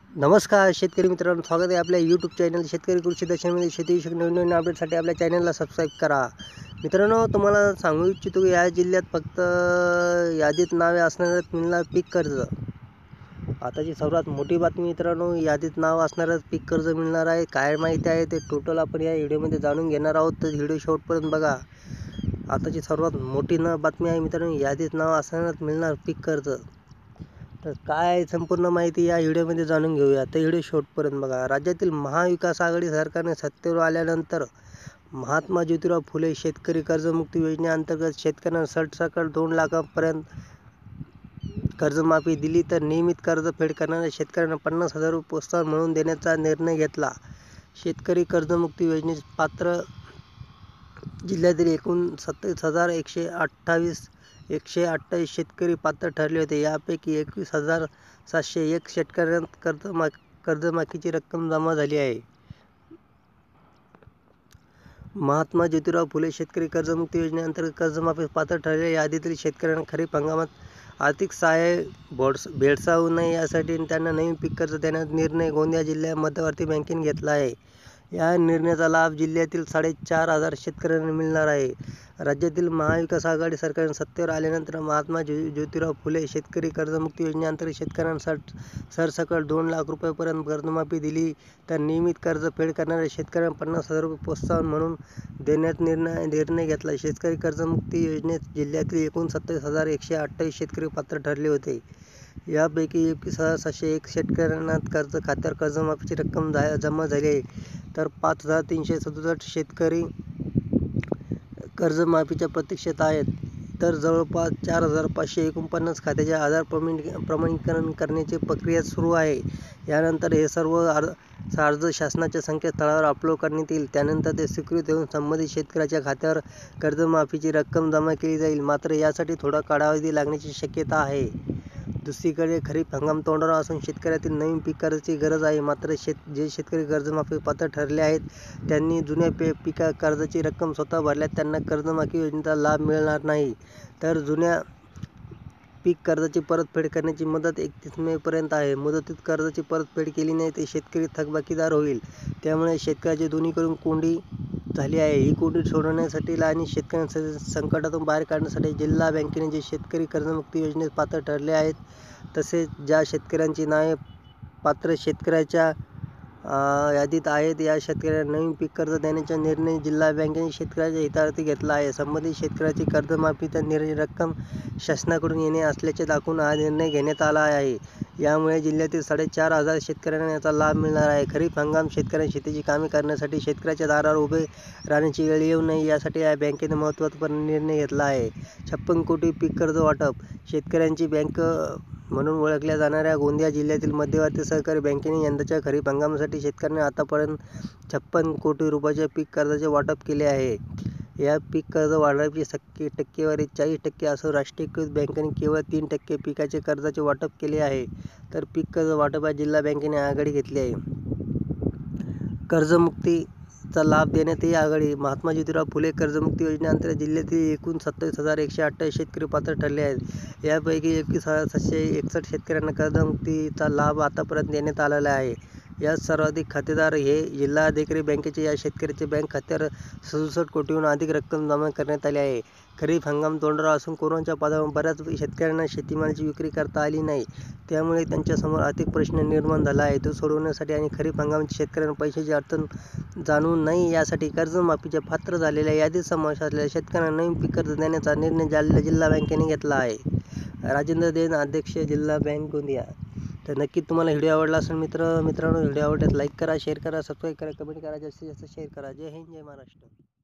नमस्कार शेतकरी मित्रांनो, स्वागत आहे आपल्या यूट्यूब चॅनल शेतकरी कृषी दर्शनमध्ये. शेतीविषयक नवीन अपडेटसाठी आपल्या चॅनलला सबस्क्राईब करा. मित्रांनो, तुम्हाला सांगू इच्छितो की या जिल्ह्यात फक्त यादीत नावे असणारच मिळणार पीक कर्ज. आताची सर्वात मोठी बातमी मित्रांनो, यादीत नाव असणारच पीक कर्ज मिळणार आहे. काय माहिती आहे ते टोटल आपण या व्हिडिओमध्ये जाणून घेणार आहोत, तर व्हिडिओ शेवटपर्यंत बघा. आताची सर्वात मोठी बातमी आहे मित्रांनो, यादीत नाव असणारच मिळणार पीक कर्ज. तर काय संपूर्ण माहिती या व्हिडिओमध्ये जाणून घेऊया, तर व्हिडिओ शेवटपर्यंत बघा. राज्यातील महाविकास आघाडी सरकारने सत्तेवर आल्यानंतर महात्मा ज्योतिराव फुले शेतकरी कर्जमुक्ती योजनेअंतर्गत शेतकऱ्यांना सरसकट 2 लाखांपर्यंत कर्जमाफी दिली, तर नियमित कर्जफेड करणाऱ्या शेतकऱ्यांना 50,000 रुपये प्रोत्साहन म्हणून देण्याचा निर्णय घेतला. शेतकरी कर्जमुक्ती योजनेस पात्र जिल्ह्यातील एकूण 27,128 शेतकरी पात्र ठरले होते. यापैकी 21,701 शेतकऱ्यांना कर्जमाफीची रक्कम जमा झाली आहे. महात्मा ज्योतिराव फुले शेतकरी कर्जमुक्ती योजनेअंतर्गत कर्जमाफीस पात्र ठरलेल्या यादीतील शेतकऱ्यांना खरीप हंगामात आर्थिक सहाय्य भेडसावू नये यासाठी त्यांना नवीन पीक कर्ज देण्याचा निर्णय गोंदिया जिल्हा मध्यवर्ती बँकेने घेतला आहे. या निर्णयाचा लाभ जिल्ह्यातील 4,500 शेतकऱ्यांना मिळणार आहे. राज्यातील महाविकास आघाडी सरकारने सत्तेवर आल्यानंतर महात्मा ज्योतिराव फुले शेतकरी कर्जमुक्ती योजनेअंतर्गत शेतकऱ्यांना सरसकट 2 लाख रुपयांपर्यंत कर्जमाफी दिली, तर नियमित कर्जफेड करणाऱ्या शेतकऱ्यांना 50,000 रुपये प्रोत्साहन म्हणून देण्याचा निर्णय घेतला. शेतकरी कर्जमुक्ती योजनेत जिल्ह्यातील एकूण 27,128 शेतकरी पात्र ठरले होते. यापैकी 21,701 शेतकऱ्यांना खात्यावर कर्जमाफीची रक्कम जमा झाली आहे, तर 5,367 शेतकरी कर्जमाफीच्या प्रतीक्षेत आहेत. तर जवळपास 4,549 खात्याचे आधार प्रमाणीकरण करण्याची प्रक्रिया सुरू आहे. यानंतर हे सर्व अर्ज शासनाच्या संकेतस्थळावर अपलोड करण्यात येईल. त्यानंतर ते स्वीकृत होऊन संबंधित शेतकऱ्याच्या खात्यावर कर्जमाफीची रक्कम जमा केली जाईल. मात्र यासाठी थोडा कालावधी लागण्याची शक्यता आहे. दुसरीकडे खरीप हंगाम तोंडावर असून शेतकऱ्यातील नवीन पीक कर्जाची गरज आहे. मात्र जे शेतकरी कर्जमाफी पात्र ठरले आहेत त्यांनी जुन्या पीक कर्जाची रक्कम स्वतः भरल्यास त्यांना कर्जमाफी योजनेचा लाभ मिळणार नाही. तर जुन्या पीक कर्जाची परतफेड करण्याची मुदत 31 मेपर्यंत आहे. मुदतीत कर्जाची परतफेड केली नाही तर शेतकरी थकबाकीदार होईल. त्यामुळे शेतकऱ्याची दोन्हीकडून कोंडी झाली आहे. ही कोंडी सोडवण्यासाठी आणि शेतकऱ्यांना संकटातून बाहेर काढण्यासाठी जिल्हा बँकेने जे शेतकरी कर्जमुक्ती योजनेत पात्र ठरले आहेत, तसेच ज्या शेतकऱ्यांची नावे पात्र शेतकऱ्याच्या यादीत आहेत, या शेतकऱ्यांना नवीन पीक कर्ज देण्याचा निर्णय जिल्हा बँकेने शेतकऱ्याच्या हितार्थी घेतला आहे. संबंधित शेतकऱ्याची कर्जमाफीची रक्कम शासनाकडून येणे असल्याचे दाखवून हा निर्णय घेण्यात आला आहे. यामुळे जिल्ह्यातील 4,500 शेतकऱ्यांना याचा लाभ मिळणार आहे. खरीप हंगाम शेतकऱ्यांनी शेतीची कामे करण्यासाठी शेतकऱ्याच्या दारावर उभे राहण्याची वेळ येऊ नये यासाठी या बँकेने महत्त्वपूर्ण निर्णय घेतला आहे. 56 कोटी पीक कर्ज वाटप. शेतकऱ्यांची बँक म्हणून ओळखल्या जाणाऱ्या गोंदिया जिल्ह्यातील मध्यवर्ती सहकारी बँकेने यंदाच्या खरीप हंगामासाठी शेतकऱ्यांना आतापर्यंत 56 कोटी रुपयाच्या पीक कर्जाचे वाटप केले आहे. या पीक कर्ज वाटपाची टक्केवारी 40% असून राष्ट्रीयकृत बँकेने केवळ 3% पिकाचे कर्जाचे वाटप केले आहे. तर पीक कर्ज वाटपात जिल्हा बँकेने आघाडी घेतली आहे. कर्जमुक्तीचा लाभ देण्यात ही आघाडी. महात्मा ज्योतिराव फुले कर्जमुक्ती योजनेअंतर्गत जिल्ह्यातील एकूण 27,128 शेतकरी पात्र ठरले आहेत. यापैकी 21,761 शेतकऱ्यांना कर्जमुक्तीचा लाभ आतापर्यंत देण्यात आलेला आहे. यात सर्वाधिक खातेदार हे जिल्हाधिकारी बँकेचे. या शेतकऱ्याचे बँक खात्यावर 67 कोटीहून अधिक रक्कम जमा करण्यात आली आहे. खरीप हंगाम तोंडावर असून कोरोनाच्या प्रादुर्भावामुळे बऱ्याच शेतकऱ्यांना शेतीमालाची विक्री करता आली नाही. त्यामुळे त्यांच्यासमोर आर्थिक प्रश्न निर्माण झाला आहे. तो सोडवण्यासाठी आणि खरीप हंगामात शेतकऱ्यांना पैशाची अडचण जाणवू नये यासाठी कर्जमाफीच्या पात्र झालेल्या यादीत समावेश असलेल्या शेतकऱ्यांना नवीन पीक कर्ज देण्याचा निर्णय जिल्हा बँकेने घेतला आहे. राजेंद्र देन, अध्यक्ष, जिल्हा बँक, गोंदिया. तर नक्की तुम्हाला व्हिडिओ आवडला असेल मित्रांनो. व्हिडिओ आवडल्यास लाईक करा, शेअर करा, सबस्क्राईब करा, कमेंट करा, जास्तीत जास्त शेअर करा. जय हिंद, जय महाराष्ट्र.